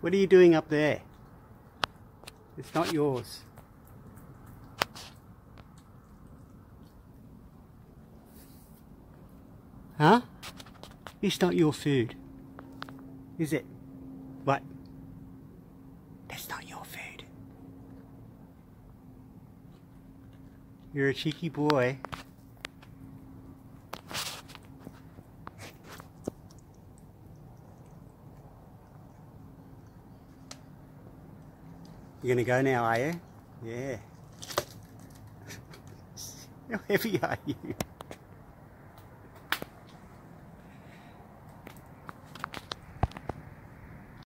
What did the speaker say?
What are you doing up there? It's not yours. Huh? It's not your food. Is it? What? That's not your food. You're a cheeky boy. You're gonna go now, are you? Yeah. How heavy are you?